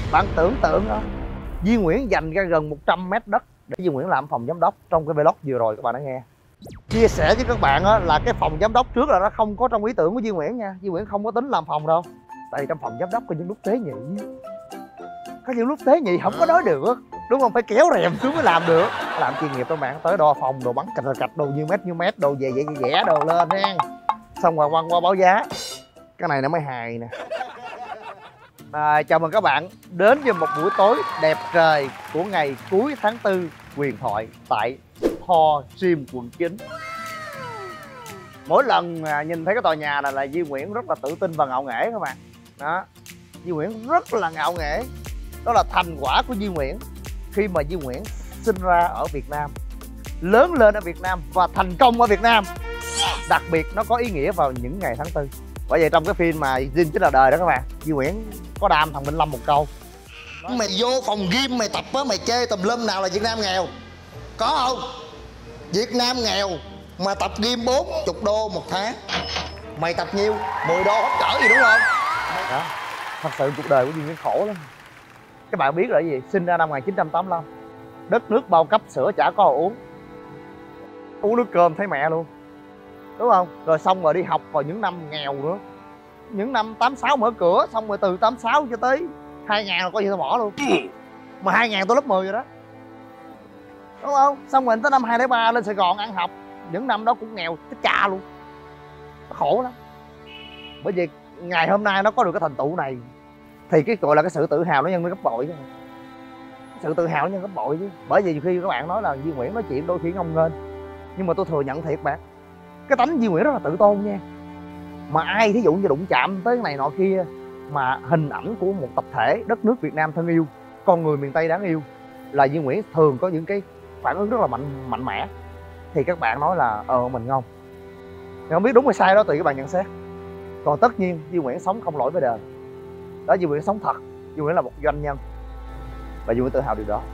Bạn tưởng tượng đó, Duy Nguyễn dành ra gần 100 mét đất để Duy Nguyễn làm phòng giám đốc trong cái vlog vừa rồi các bạn đã nghe. Chia sẻ với các bạn á, là cái phòng giám đốc trước là nó không có trong ý tưởng của Duy Nguyễn nha. Duy Nguyễn không có tính làm phòng đâu. Tại vì trong phòng giám đốc có những lúc tế nhị, có những lúc tế nhị không có nói được, đúng không? Phải kéo rèm xuống mới làm được. Làm chuyên nghiệp các bạn, tới đo phòng, đồ bắn cạch đồ nhiêu mét, đồ về vẽ đồ lên nha. Xong rồi quăng qua báo giá. Cái này nó mới hài nè. Chào mừng các bạn đến với một buổi tối đẹp trời của ngày cuối tháng 4 huyền thoại tại Ho Gym quận 9. Mỗi lần nhìn thấy cái tòa nhà này là Duy Nguyễn rất là tự tin và ngạo nghễ các bạn. Đó, Duy Nguyễn rất là ngạo nghễ. Đó là thành quả của Duy Nguyễn khi mà Duy Nguyễn sinh ra ở Việt Nam, lớn lên ở Việt Nam và thành công ở Việt Nam. Đặc biệt nó có ý nghĩa vào những ngày tháng 4. Bởi vậy trong cái phim mà Gym Chính Là Đời đó các bạn, Duy Nguyễn có đam thằng Minh Lâm một câu: mày vô phòng gym mày tập á, mày chê tùm lum nào là Việt Nam nghèo. Có không? Việt Nam nghèo mà tập gym 40 đô một tháng. Mày tập nhiêu? 10 đô hết cỡ gì đúng không? Đó, thật sự cuộc đời của Duy Nguyễn khổ lắm. Các bạn biết là cái gì? Sinh ra năm 1985, đất nước bao cấp, sữa chả có uống, uống nước cơm thấy mẹ luôn, đúng không? Rồi xong rồi đi học vào những năm nghèo nữa, những năm 86 mở cửa, xong rồi từ 86 cho tới 2000 là coi như tôi bỏ luôn. Mà 2000 tôi lớp 10 rồi đó, đúng không? Xong rồi tới năm 2003 lên Sài Gòn ăn học, những năm đó cũng nghèo cái cha luôn, nó khổ lắm. Bởi vì ngày hôm nay nó có được cái thành tựu này thì cái gọi là cái sự tự hào nó nhân lên gấp bội chứ. Sự tự hào nó nhân gấp bội chứ. Bởi vì khi các bạn nói là Duy Nguyễn nói chuyện đôi khi ngông nghênh, nhưng mà tôi thừa nhận thiệt bạn, cái tánh Duy Nguyễn rất là tự tôn nha. Mà ai thí dụ như đụng chạm tới cái này nọ kia, mà hình ảnh của một tập thể đất nước Việt Nam thân yêu, con người miền Tây đáng yêu, là Duy Nguyễn thường có những cái phản ứng rất là mạnh mẽ. Thì các bạn nói là mình ngông, thì không biết đúng hay sai đó tùy các bạn nhận xét. Còn tất nhiên Duy Nguyễn sống không lỗi với đời. Đó, Duy Nguyễn sống thật. Duy Nguyễn là một doanh nhân và Duy Nguyễn tự hào điều đó.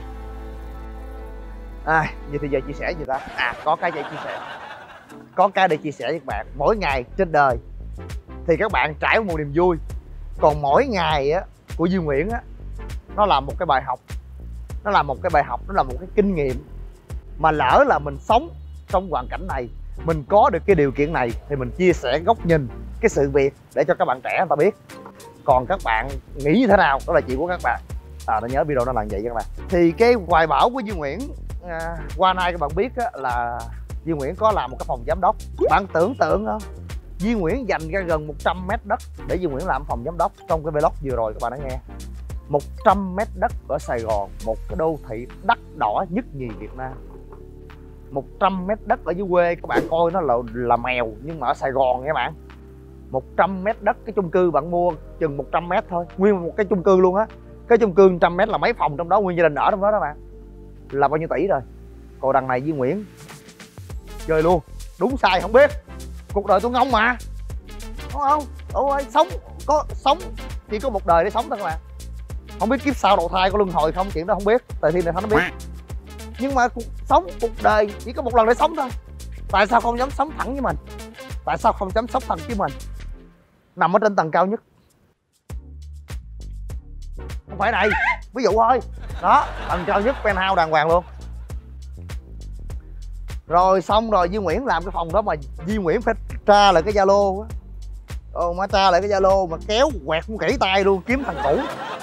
Vậy thì giờ chia sẻ gì ta? Có cái để chia sẻ. Có cái để chia sẻ với các bạn. Mỗi ngày trên đời thì các bạn trải một niềm vui. Còn mỗi ngày á của Duy Nguyễn á, nó là một cái bài học. Nó là một cái bài học, nó là một cái kinh nghiệm. Mà lỡ là mình sống trong hoàn cảnh này, mình có được cái điều kiện này, thì mình chia sẻ góc nhìn cái sự việc để cho các bạn trẻ người ta biết. Còn các bạn nghĩ như thế nào đó là chuyện của các bạn. Nó nhớ video nó là vậy các bạn. Thì cái hoài bão của Duy Nguyễn qua nay các bạn biết á, là Duy Nguyễn có làm một cái phòng giám đốc. Bạn tưởng tượng không? Duy Nguyễn dành ra gần 100 mét đất để Duy Nguyễn làm phòng giám đốc trong cái vlog vừa rồi các bạn đã nghe. 100 mét đất ở Sài Gòn, một cái đô thị đắt đỏ nhất nhì Việt Nam. 100 mét đất ở dưới quê các bạn coi nó là mèo, nhưng mà ở Sài Gòn nha các bạn, 100 mét đất, cái chung cư bạn mua chừng 100 mét thôi, nguyên một cái chung cư luôn á. Cái chung cư 100 mét là mấy phòng trong đó, nguyên gia đình ở trong đó đó bạn, là bao nhiêu tỷ rồi. Còn đằng này Duy Nguyễn chơi luôn, đúng sai không biết. Cuộc đời tôi ngông mà, đúng không? Ôi, sống chỉ có một đời để sống thôi các bạn. Không biết kiếp sau đầu thai có luân hồi không, chuyện đó không biết, tại thiên này nó biết. Nhưng mà cuộc đời chỉ có một lần để sống thôi. Tại sao không dám sống thẳng với mình? Tại sao không dám sống thẳng với mình? Nằm ở trên tầng cao nhất, không phải này, ví dụ thôi. Đó, tầng cao nhất penthouse đàng hoàng luôn. Rồi xong rồi Duy Nguyễn làm cái phòng đó mà Duy Nguyễn phải tra lại cái Zalo á. Mà tra lại cái Zalo mà kéo quẹt cũng kỹ tay luôn, kiếm thằng cũ.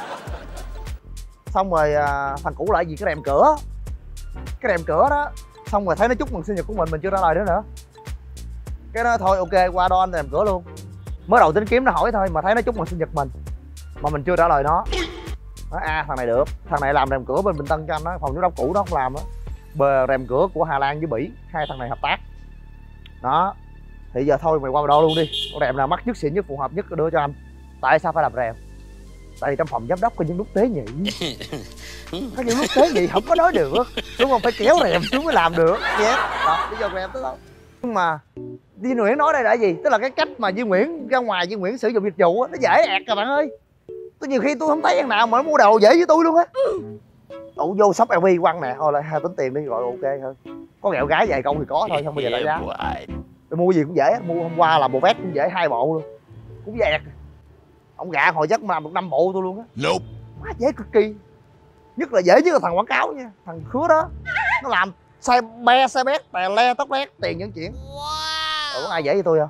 Xong rồi thằng cũ lại gì cái rèm cửa. Cái rèm cửa đó. Xong rồi thấy nó chúc mừng sinh nhật của mình chưa trả lời nữa. Cái đó thôi ok, qua đo anh rèm cửa luôn. Mới đầu tính kiếm nó hỏi thôi, mà thấy nó chúc mừng sinh nhật mình mà mình chưa trả lời nó. Thằng này được, thằng này làm rèm cửa bên Bình Tân cho anh đó, phòng giám đốc cũ đó không làm á. Bờ rèm cửa của Hà Lan với Bỉ, hai thằng này hợp tác. Đó, thì giờ thôi mày qua mày đo luôn đi, con rèm nào mắc nhất, xịn nhất, phù hợp nhất đưa cho anh. Tại sao phải làm rèm? Tại vì trong phòng giám đốc có những lúc tế nhị, có những lúc tế nhị không có nói được, đúng không? Phải kéo rèm xuống mới làm được. Đó, bây giờ rèm tới đâu. Nhưng mà Duy Nguyễn nói đây là gì? Tức là cái cách mà Duy Nguyễn ra ngoài, Duy Nguyễn sử dụng dịch vụ nó dễ ẹt các bạn ơi. Tôi nhiều khi tôi không thấy thằng nào mà nó mua đồ dễ với tôi luôn á. Tụ vô shop LV quăng nè, thôi lại tính tiền đi rồi ok hơn. Có ghẹo gái vài câu thì có thôi, không bao giờ lại giá. Tôi mua gì cũng dễ, mua hôm qua là bộ vest cũng dễ 2 bộ luôn, cũng dẹt. Ông gạ hồi giấc mà làm được 5 bộ tôi luôn á. quá dễ cực kỳ. Nhất là dễ nhất là thằng quảng cáo nha, thằng Khứa đó. Nó làm xe be xe bét tè le tóc lét tiền những chuyện. Có ai dễ với tôi không?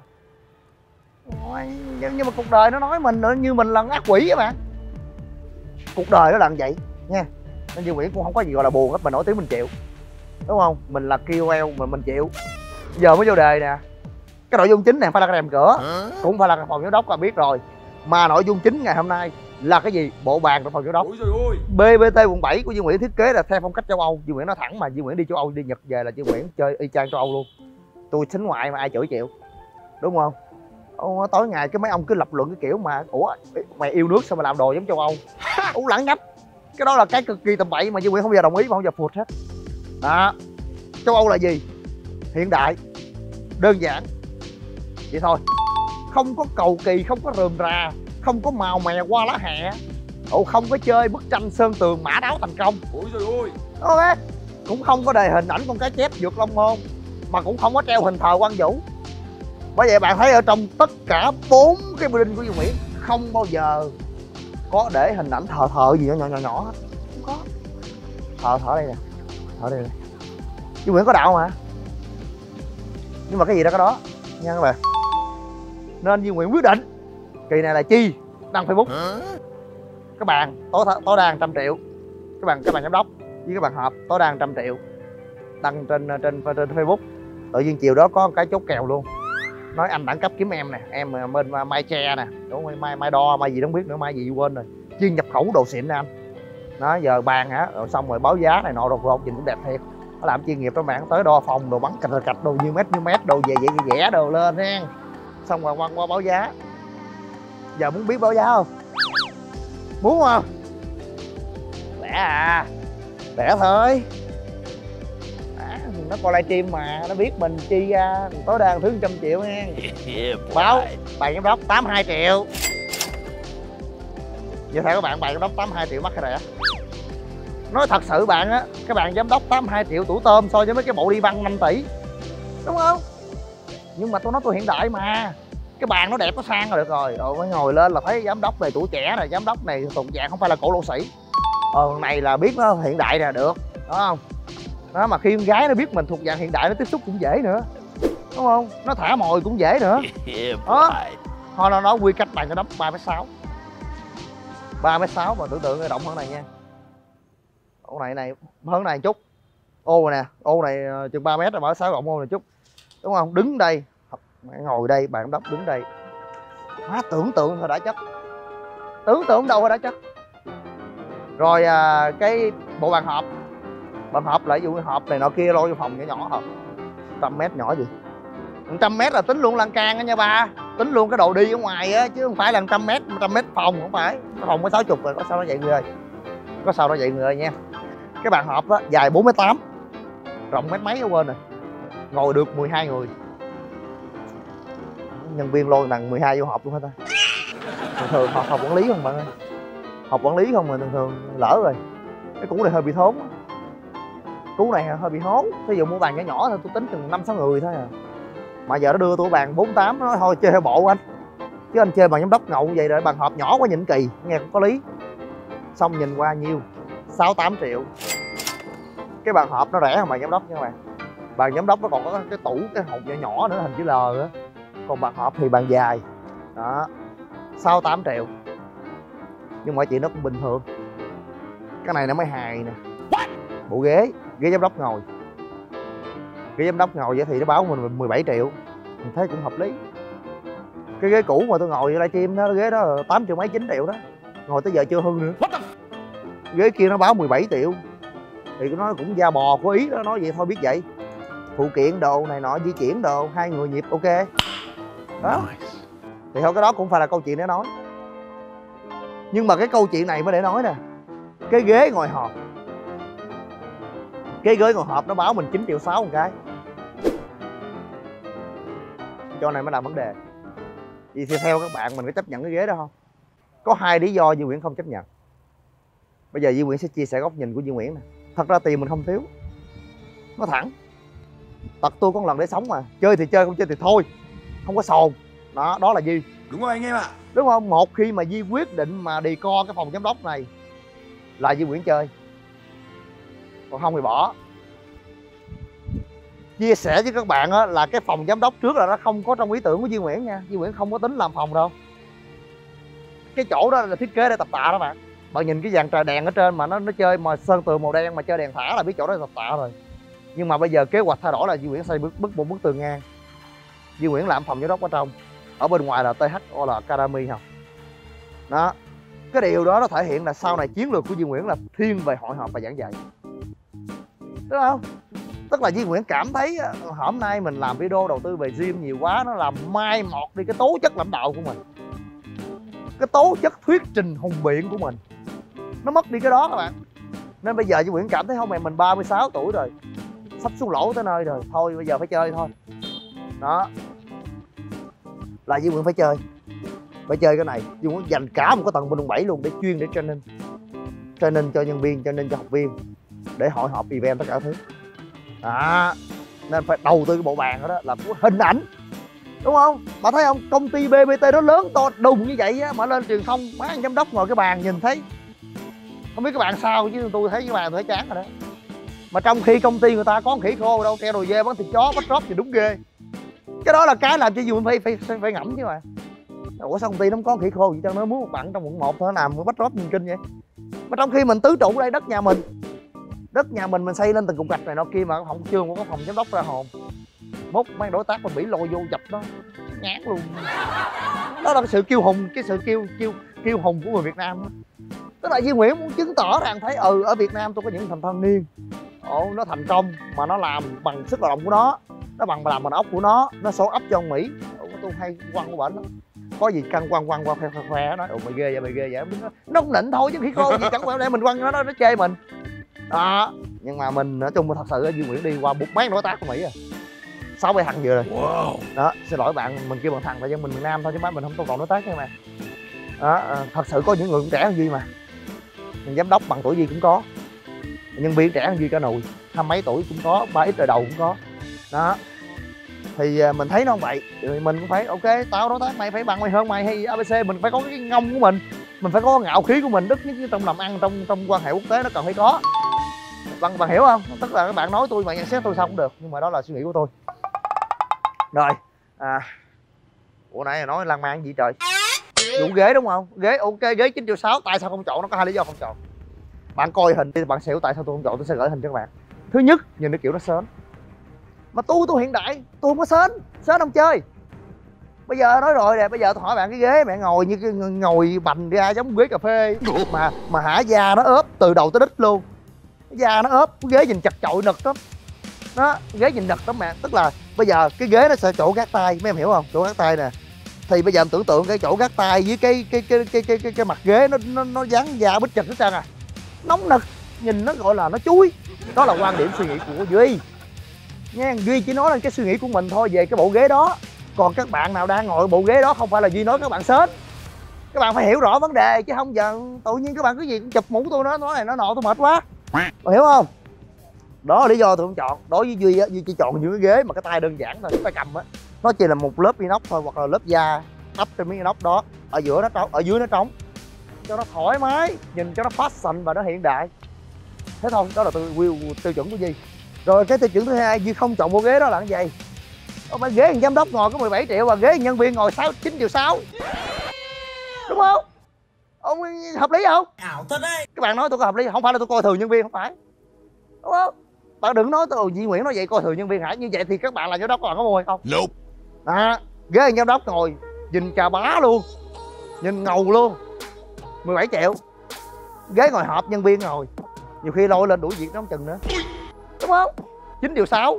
Nhưng mà cuộc đời nó nói mình nữa, như mình là ác quỷ các bạn. Cuộc đời nó là như vậy nha. Nên Dương Nguyễn cũng không có gì gọi là buồn hết, mình nổi tiếng mình chịu, đúng không? Mình là KOL mà mình chịu. Giờ mới vô đề nè. Cái nội dung chính này phải là cái rèm cửa, cũng phải là cái phòng giám đốc là biết rồi. Mà nội dung chính ngày hôm nay là cái gì? Bộ bàn trong phòng giám đốc. BBT quận 7 của Dương Nguyễn thiết kế là theo phong cách châu Âu. Dương Nguyễn nói thẳng mà, Dương Nguyễn đi châu Âu đi Nhật về là Dương Nguyễn chơi y chang châu Âu luôn. Tôi xính ngoại mà ai chửi chịu, đúng không? Tối ngày cái mấy ông cứ lập luận cái kiểu mà ủa mày yêu nước sao mà làm đồ giống châu Âu. Lẳng nhách. Cái đó là cái cực kỳ tầm bậy mà Dương Nguyễn không bao giờ đồng ý, mà không bao giờ phụt hết. Đó. Châu Âu là gì? Hiện đại, đơn giản, vậy thôi. Không có cầu kỳ, không có rườm rà, không có màu mè qua lá hẹ, không có chơi bức tranh sơn tường mã đáo thành công. Ôi trời ơi. Ok. Cũng không có đề hình ảnh con cá chép vượt long môn, mà cũng không có treo hình thờ Quang Vũ. Bởi vậy bạn thấy ở trong tất cả 4 cái building của Dương Nguyễn không bao giờ có để hình ảnh thờ gì nhỏ hết. Không có. Thờ đây nè. Thờ đây nè. Dương Nguyễn có đạo mà. Nhưng mà cái gì đó có đó nha các bạn. Nên Dương Nguyễn quyết định kỳ này là chi đăng Facebook. Các bạn tối đa 100 triệu. Các bạn giám đốc với các bạn họp tối đa 100 triệu. Đăng trên Facebook. Tự nhiên chiều đó có cái chốt kèo luôn. Nói anh đẳng cấp kiếm em nè, em bên Mai Tre nè, đúng không? Mai Đo, Mai gì không biết nữa, Mai gì quên rồi. Chuyên nhập khẩu đồ xịn nè anh. Đó giờ bàn hả, rồi xong rồi báo giá này nọ đồ nhìn cũng đẹp thiệt. Nó làm chuyên nghiệp đó bạn, tới đo phòng đồ bắn cạch đồ như mét đồ về vẽ đồ lên ha. Xong rồi qua báo giá. Giờ muốn biết báo giá không? Muốn không? Lẻ à, lẻ thôi. Nó coi livestream mà nó biết mình chi ra tối đa thứ 100 triệu nha. Báo bàn giám đốc 82 triệu. Vậy theo các bạn, bàn giám đốc 82 triệu mắc cái rẻ. Nói thật sự bạn á, cái bàn giám đốc 82 triệu tủ tôm so với mấy cái bộ đi băng 5 tỷ, đúng không? Nhưng mà tôi nói tôi hiện đại mà. Cái bàn nó đẹp nó sang là được rồi. Rồi mới ngồi lên là thấy giám đốc này tuổi trẻ này, giám đốc này thuộc dạng không phải là cổ lỗ sĩ. Này là biết nó hiện đại nè, được, đúng không? Đó, mà khi con gái nó biết mình thuộc dạng hiện đại nó tiếp xúc cũng dễ nữa, đúng không? Nó thả mồi cũng dễ nữa. Đó. Thôi nó nói quy cách bàn giám đốc 3m6. 3m6 mà tưởng tượng rộng hơn này nha. Ô này hơn này chút. Ô này nè, ô này chừng 3 mét rồi, 3m6 rộng ô này chút. Đúng không? Đứng đây, ngồi đây, bàn giám đốc đứng đây. Má tưởng tượng thôi đã chất. Tưởng tượng đâu thôi đã chất. Rồi cái bộ bàn họp. Bàn họp lại ví dụ họp này nọ kia lôi vô phòng nhỏ hộp 100 mét nhỏ gì. 100 mét là tính luôn lan can á nha ba. Tính luôn cái đồ đi ở ngoài á, chứ không phải là 100 mét phòng, không phải. Cái phòng có 60 rồi, có sao nó vậy người ơi. Có sao nó vậy người ơi nha. Cái bàn họp á dài 4m8, rộng mét mấy ở quên rồi. Ngồi được 12 người. Nhân viên lôi bằng 12 vô họp luôn hết ta. Thường họp quản lý không bạn ơi. Họp quản lý không mà thường lỡ rồi. Cái cũ này hơi bị thốn. Cú này hơi bị hố. Ví dụ mua bàn nhỏ nhỏ thôi tôi tính chừng 5-6 người thôi à. Mà giờ nó đưa tôi bàn 48, nó nói thôi chơi theo bộ anh. Chứ anh chơi bàn giám đốc ngầu như vậy rồi, bàn họp nhỏ quá nhìn kỳ, nghe cũng có lý. Xong nhìn qua nhiêu 6-8 triệu. Cái bàn họp nó rẻ hơn bàn giám đốc nha các bạn. Bàn giám đốc nó còn có cái tủ, cái hộp nhỏ nhỏ nữa hình chữ L nữa. Còn bàn họp thì bàn dài. Đó 6-8 triệu. Nhưng mọi chuyện nó cũng bình thường. Cái này nó mới hài nè. Bộ ghế giám đốc ngồi. Ghế giám đốc ngồi vậy thì nó báo mình 17 triệu. Mình thấy cũng hợp lý. Cái ghế cũ mà tôi ngồi livestream đó, ghế đó 8 triệu mấy 9 triệu đó. Ngồi tới giờ chưa hư nữa. Ghế kia nó báo 17 triệu. Thì nó cũng da bò của Ý đó, nói vậy thôi biết vậy. Phụ kiện đồ này nọ, di chuyển đồ, 2 người nhịp ok. Đó. Thì thôi cái đó cũng phải là câu chuyện để nói. Nhưng mà cái câu chuyện này mới để nói nè. Cái ghế ngồi họp. Cái ghế ngồi họp nó báo mình 9,6 triệu một cái. Chỗ này mới là vấn đề. Vậy thì theo các bạn mình có chấp nhận cái ghế đó không? Có 2 lý do Duy Nguyễn không chấp nhận. Bây giờ Duy Nguyễn sẽ chia sẻ góc nhìn của Duy Nguyễn nè. Thật ra tiền mình không thiếu. Nó thẳng. Tật tôi có một lần để sống mà. Chơi thì chơi, không chơi thì thôi. Không có sồn. Đó là Duy. Đúng rồi anh em ạ. Đúng không? Một khi mà Duy quyết định mà decor cái phòng giám đốc này, là Duy Nguyễn chơi, còn không thì bỏ. Chia sẻ với các bạn á, là cái phòng giám đốc trước là nó không có trong ý tưởng của Duy Nguyễn nha. Duy Nguyễn không có tính làm phòng đâu. Cái chỗ đó là thiết kế để tập tạ đó bạn. Bạn nhìn cái dàn trời đèn ở trên mà nó chơi mà sơn tường màu đen mà chơi đèn thả là biết chỗ đó là tập tạ rồi. Nhưng mà bây giờ kế hoạch thay đổi là Duy Nguyễn xây một bức tường ngang. Duy Nguyễn làm phòng giám đốc ở trong, ở bên ngoài là THOL Academy không. Đó. Cái điều đó nó thể hiện là sau này chiến lược của Duy Nguyễn là thiên về hội họp và giảng dạy. Đúng không? Tức là Duy Nguyễn cảm thấy hôm nay mình làm video đầu tư về gym nhiều quá, nó làm mai một đi cái tố chất lãnh đạo của mình, cái tố chất thuyết trình hùng biện của mình, nó mất đi cái đó các bạn. Nên bây giờ Duy Nguyễn cảm thấy không, mày mình 36 tuổi rồi, sắp xuống lỗ tới nơi rồi, thôi bây giờ phải chơi thôi. Đó là Duy Nguyễn phải chơi cái này. Duy Nguyễn dành cả một cái tầng bên quận 7 luôn để chuyên để training cho nhân viên, training cho học viên, để hội họp event tất cả thứ. Đó. Nên phải đầu tư cái bộ bàn đó là hình ảnh, đúng không? Mà thấy không, công ty BBT nó lớn to đùng như vậy á, mà lên truyền thông má anh giám đốc ngồi cái bàn nhìn thấy, không biết các bạn sao chứ tôi thấy cái bàn tôi thấy chán rồi đó. Mà trong khi công ty người ta có khỉ khô đâu, treo đùi dê bán thịt chó bắt drop thì đúng ghê. Cái đó là cái làm cho Duy phải ngẫm chứ mà. Ủa sao công ty nó không có khỉ khô gì cho nó muốn một bạn trong quận 1 thôi, làm bắt drop nhìn kinh vậy. Mà trong khi mình tứ trụ đây, đất nhà mình xây lên từng cục gạch này nọ kia mà không chưa có phòng giám đốc ra hồn. Mốt mấy đối tác mình bị lôi vô dập nó ngán luôn. Đó là cái sự kiêu hùng, cái sự kiêu hùng của người Việt Nam đó. Tức là Duy Nguyễn muốn chứng tỏ rằng thấy ở Việt Nam tôi có những thành thanh niên nó thành công mà nó làm bằng sức lao động của nó bằng làm bằng óc của nó show up cho ông Mỹ. Tôi hay quăng của bệnh đó, có gì căng quăng khoe nói mày ghê vậy nó không nịnh thôi chứ khi cô gì chẳng qua để mình quăng nó chê mình đó. Nhưng mà mình nói chung thật sự Duy Nguyễn đi qua mấy đối tác của Mỹ rồi, 6-7 thằng vừa rồi. Wow. Đó, xin lỗi bạn, mình kêu bằng thằng tại dân mình miền Nam thôi chứ mấy mình không tôn trọng đối tác nha mà. Đó, thật sự có những người cũng trẻ hơn Duy mà. Mình giám đốc bằng tuổi Duy cũng có, nhân viên trẻ hơn Duy cả nùi, 20 mấy tuổi cũng có, 3X đời đầu cũng có. Đó. Thì mình thấy nó không vậy, thì mình cũng phải ok, tao đối tác mày phải bằng mày hơn mày hay ABC, mình phải có cái ngông của mình phải có ngạo khí của mình, đức nhất trong làm ăn, trong quan hệ quốc tế nó cần phải có. Bạn hiểu không? Tức là các bạn nói tôi, bạn nhận xét tôi sao cũng được, nhưng mà đó là suy nghĩ của tôi. Rồi, bữa nãy nói lan man gì trời? Vụ ghế đúng không? Ghế ok, ghế 9,6 triệu, tại sao không chọn? Nó có hai lý do không chọn. Bạn coi hình đi, bạn sẽ hiểu tại sao tôi không chọn, tôi sẽ gửi hình cho các bạn. Thứ nhất, nhìn cái kiểu nó sến. Mà tôi hiện đại, tôi không có sến không chơi. Bây giờ nói rồi nè, bây giờ tôi hỏi bạn cái ghế mẹ ngồi như cái ngồi bành ra giống ghế cà phê mà hả da nó ốp từ đầu tới đít luôn. Da nó ốp, cái ghế nhìn chật chội nực lắm. Đó, ghế nhìn nực lắm mẹ. Tức là bây giờ cái ghế nó sẽ chỗ gác tay, mấy em hiểu không? Chỗ gác tay nè. Thì bây giờ em tưởng tượng cái chỗ gác tay với cái mặt ghế nó dán da bít chật hết trơn à. Nóng nực, nhìn nó gọi là nó chuối. Đó là quan điểm suy nghĩ của Duy. Nha, Duy chỉ nói lên cái suy nghĩ của mình thôi về cái bộ ghế đó. Còn các bạn nào đang ngồi bộ ghế đó không phải là Duy nói các bạn sến. Các bạn phải hiểu rõ vấn đề chứ không giờ tự nhiên các bạn cứ gì cũng chụp mũ tôi nói này nó nọ tôi mệt quá. Bạn hiểu không? Đó là lý do tôi không chọn. Đối với Duy á, Duy chỉ chọn những cái ghế mà cái tay đơn giản thôi, cái tay cầm á, nó chỉ là một lớp inox thôi hoặc là lớp da đắp trên miếng inox đó, ở giữa nó trống, ở dưới nó trống, cho nó thoải mái, nhìn cho nó fashion và nó hiện đại. Thế thôi, đó là tiêu chuẩn của Duy. Rồi cái tiêu chuẩn thứ hai, Duy không chọn bộ ghế đó là cái gì? Mà ghế giám đốc ngồi có 17 triệu và ghế nhân viên ngồi 9,6 triệu. Đúng không? Ông hợp lý không? Ảo thật đấy. Các bạn nói tôi có hợp lý không? Phải là tôi coi thường nhân viên, không phải. Đúng không? Bạn đừng nói tôi Duy Nguyễn nói vậy coi thường nhân viên hả? Như vậy thì các bạn là giám đốc có mua hay không? Nope. Đó, ghế giám đốc ngồi nhìn chà bá luôn, nhìn ngầu luôn, 17 triệu. Ghế ngồi họp nhân viên ngồi, nhiều khi lôi lên đuổi việc nó không chừng nữa. Đúng không? 9,6 triệu.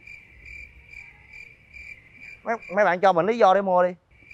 Mấy bạn cho mình lý do để mua đi.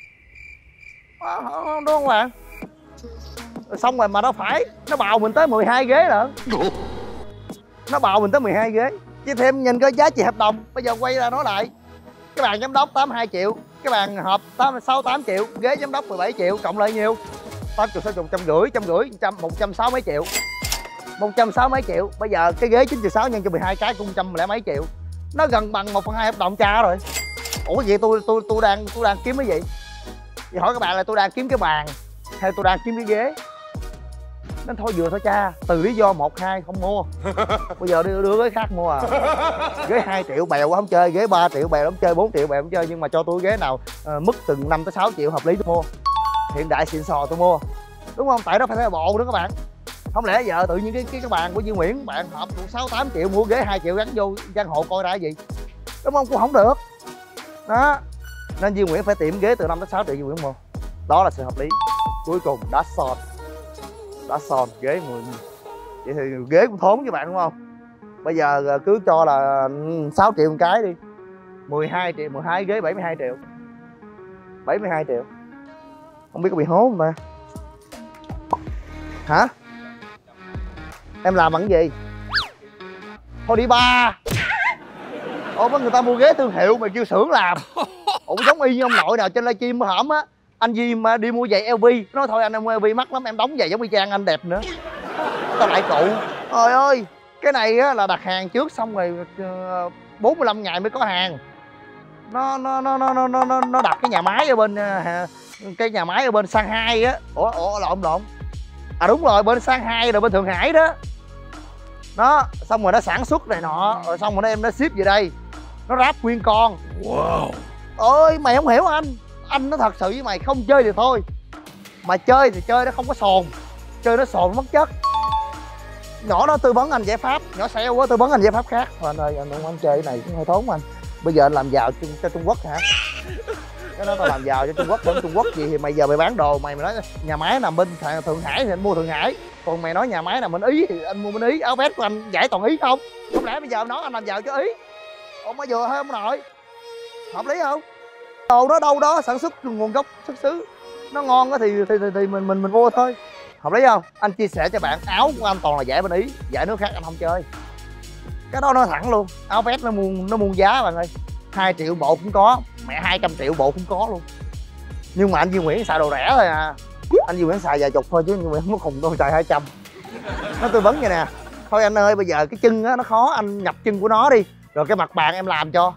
Đúng không bạn? Xong rồi mà nó phải, nó bào mình tới 12 ghế lận. Nó bào mình tới 12 ghế. Chứ thêm nhìn cái giá trị hợp đồng. Bây giờ quay ra nói lại, cái bàn giám đốc 82 triệu, cái bàn họp 68 triệu, ghế giám đốc 17 triệu, cộng lại nhiêu? 8 triệu, 6 triệu, 150, 160 mấy triệu. 160 mấy triệu. Bây giờ cái ghế 9,6 triệu nhân cho 12 cái cũng 100 mấy triệu. Nó gần bằng 1/2 hợp đồng cha rồi. Ủa vậy tôi đang kiếm cái gì? Vậy hỏi các bạn là tôi đang kiếm cái bàn hay tôi đang kiếm cái ghế? Nên thôi vừa thôi cha, từ lý do 1, 2 không mua. Bây giờ đưa ghế khác mua à. Ghế 2 triệu bèo không chơi, ghế 3 triệu bèo không chơi, 4 triệu bèo không chơi. Nhưng mà cho tôi ghế nào mức từ 5 tới 6 triệu hợp lý tôi mua. Hiện đại xịn sò tôi mua. Đúng không? Tại đó phải theo bộ nữa các bạn. Không lẽ giờ tự nhiên cái bàn của Duy Nguyễn bạn hợp 6-8 triệu mua ghế 2 triệu gắn vô căn hộ coi ra cái gì. Đúng không? Cũng không được. Đó. Nên Duy Nguyễn phải tìm ghế từ 5 tới 6 triệu Duy Nguyễn mua. Đó là sự hợp lý. Cuối cùng đá son ghế 10. Vậy thì ghế cũng thốn với bạn đúng không? Bây giờ cứ cho là 6 triệu một cái đi. 12 triệu, 12 ghế 72 triệu. 72 triệu. Không biết có bị hố không ta? Hả? Em làm bằng cái gì? Thôi đi ba. Ủa người ta mua ghế thương hiệu mà kêu xưởng làm. Ủa giống y như ông nội nào trên livestream hổm á. Anh Duy mà đi mua giày LV. Nói thôi anh mua LV mắc lắm, em đóng giày giống y chang anh đẹp nữa. Tao lại cụ. Trời ơi, cái này á là đặt hàng trước xong rồi 45 ngày mới có hàng. Nó đặt cái nhà máy ở bên Shanghai á. Ủa lộn. À đúng rồi, bên Shanghai rồi bên Thượng Hải đó. Đó, xong rồi nó sản xuất này nọ, rồi xong rồi nó em nó ship về đây. Nó ráp nguyên con. Wow. Ôi mày không hiểu anh nó thật sự với mày, không chơi thì thôi. Mà chơi thì chơi nó không có sồn. Chơi nó sồn mất chất. Nhỏ nó tư vấn anh giải pháp, nhỏ xeo quá tư vấn anh giải pháp khác. Thôi anh ơi, anh không chơi cái này cũng hơi thốn anh. Bây giờ anh làm giàu cho Trung Quốc hả? Cái đó tao làm giàu cho Trung Quốc, bên Trung Quốc gì thì mày giờ mày bán đồ, mày nói nhà máy nằm bên Thượng Hải thì anh mua Thượng Hải. Còn mày nói nhà máy nằm bên Ý thì anh mua bên Ý. Áo vest của anh giải toàn Ý không? Không lẽ bây giờ nói anh làm giàu cho Ý? Ông mới vừa thôi ông nội. Hợp lý không? Đồ đó đâu đó sản xuất nguồn gốc xuất xứ. Nó ngon thì mình mua thôi. Hợp lý không? Anh chia sẻ cho bạn, áo của anh toàn là giải bên Ý, giải nước khác anh không chơi. Cái đó nói thẳng luôn. Áo vest nó muôn giá bạn ơi. 2 triệu bộ cũng có, mẹ 200 triệu bộ cũng có luôn. Nhưng mà anh Duy Nguyễn xài đồ rẻ thôi à. Anh Duy Nguyễn xài vài chục thôi chứ Duy Nguyễn không có khùng đâu xài 200. Nó tư vấn vậy nè. Thôi anh ơi, bây giờ cái chân á nó khó, anh nhập chân của nó đi. Rồi cái mặt bàn em làm cho.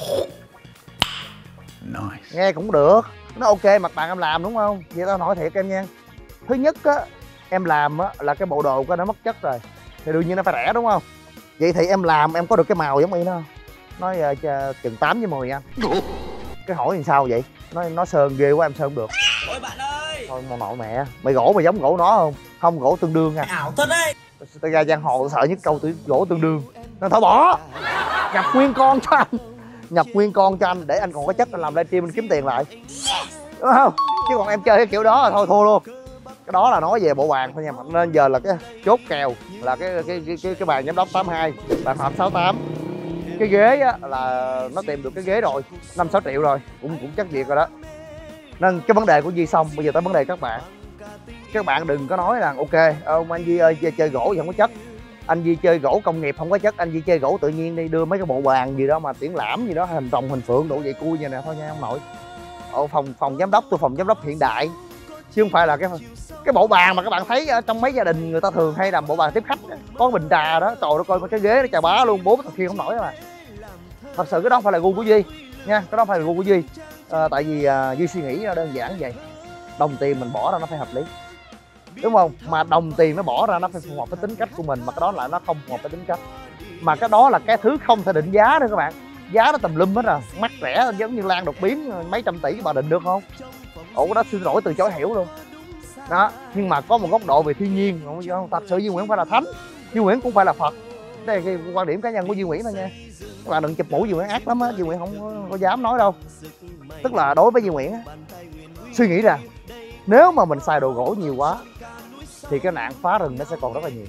Nice. Nghe cũng được. Nó ok, mặt bàn em làm đúng không? Vậy tao hỏi thiệt em nha. Thứ nhất á, em làm á là cái bộ đồ của nó mất chất rồi. Thì đương nhiên nó phải rẻ đúng không? Vậy thì em làm em có được cái màu giống y nó không? Nói chừng 8 với 10 anh. Cái hỏi làm sao vậy? Nó sơn ghê quá em sơn không được. Ôi bạn ơi. Thôi mà nội mẹ. Mày gỗ mày giống gỗ nó không? Không, gỗ tương đương nha. Ảo thật đấy. Tao ra giang hồ sợ nhất câu gỗ tương đương. Nên thôi bỏ. Nhập nguyên con cho anh. Nhập nguyên con cho anh để anh còn có chất anh làm livestream anh kiếm tiền lại. Đúng không? Chứ còn em chơi cái kiểu đó là thôi thua luôn. Cái đó là nói về bộ bàn thôi nha. Nên giờ là cái chốt kèo là cái bàn giám đốc 82, bàn hộp 68. Cái ghế á là nó tìm được cái ghế rồi 5-6 triệu rồi, cũng chắc việc rồi đó. Nên cái vấn đề của Duy xong, bây giờ tới vấn đề các bạn đừng có nói là ok ông anh Duy ơi chơi gỗ thì không có chất, anh Duy chơi gỗ công nghiệp không có chất, anh Duy chơi gỗ tự nhiên đi, đưa mấy cái bộ bàn gì đó mà triển lãm gì đó hình rồng hình phượng đủ vậy cui vậy nè. Thôi nha ông nội. Phòng giám đốc tôi phòng giám đốc hiện đại chứ không phải là cái bộ bàn mà các bạn thấy ở trong mấy gia đình người ta thường hay làm bộ bàn tiếp khách đó. Có bình trà đó, trời ơi coi cái ghế nó chà bá luôn, 4 thằng kia không nổi mà. Thật sự cái đó không phải là gu của Duy nha, cái đó không phải là gu của Duy. Tại vì Duy suy nghĩ nó đơn giản vậy, đồng tiền mình bỏ ra nó phải hợp lý đúng không, mà đồng tiền nó bỏ ra nó phải phù hợp với tính cách của mình, mà cái đó lại nó không phù hợp với tính cách, mà cái đó là cái thứ không thể định giá nữa các bạn. Giá nó tùm lum hết rồi, mắc rẻ giống như Lan đột biến mấy trăm tỷ bà định được không? Ủa cái đó xin lỗi từ chối hiểu luôn đó. Nhưng mà có một góc độ về thiên nhiên, thật sự Duy Nguyễn không phải là thánh, Duy Nguyễn cũng phải là Phật. Đây là cái quan điểm cá nhân của Duy Nguyễn thôi nha, các bạn đừng chụp mũ Duy Nguyễn ác lắm á, Duy Nguyễn không có dám nói đâu. Tức là đối với Duy Nguyễn á, suy nghĩ rằng nếu mà mình xài đồ gỗ nhiều quá thì cái nạn phá rừng nó sẽ còn rất là nhiều.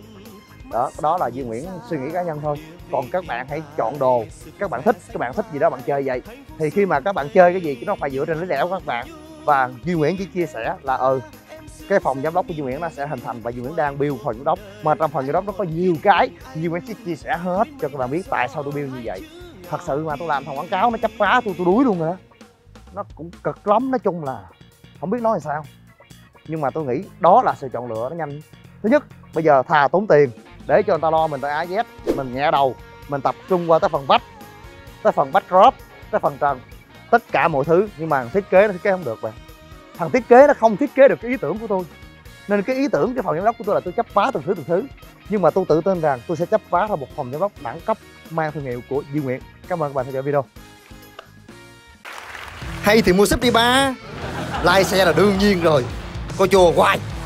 Đó là Duy Nguyễn suy nghĩ cá nhân thôi. Còn các bạn hãy chọn đồ các bạn thích gì đó bạn chơi vậy. Thì khi mà các bạn chơi cái gì nó phải dựa trên lý lẽ của các bạn. Và Duy Nguyễn chỉ chia sẻ là cái phòng giám đốc của Duy Nguyễn nó sẽ hình thành và Duy Nguyễn đang build phòng giám đốc. Mà trong phòng giám đốc nó có nhiều cái Duy Nguyễn sẽ chia sẻ hết cho các bạn biết tại sao tôi build như vậy. Thật sự mà tôi làm thằng quảng cáo nó chấp phá tôi đuối luôn rồi đó. Nó cũng cực lắm, nói chung là không biết nói làm sao. Nhưng mà tôi nghĩ đó là sự chọn lựa nó nhanh. Thứ nhất, bây giờ thà tốn tiền để cho người ta lo mình tới AZ, mình nhẹ đầu, mình tập trung qua tới phần vách, tới phần backdrop, tới phần trần, tất cả mọi thứ. Nhưng mà thiết kế nó thiết kế không được bạn. Thằng thiết kế nó không thiết kế được cái ý tưởng của tôi. Nên cái ý tưởng cái phòng giám đốc của tôi là tôi chấp phá từng thứ. Nhưng mà tôi tự tin rằng tôi sẽ chấp phá ra một phòng giám đốc đẳng cấp mang thương hiệu của Duy Nguyễn. Cảm ơn các bạn theo dõi video. Hay thì mua súp đi ba. Like xe là đương nhiên rồi. Coi chùa hoài.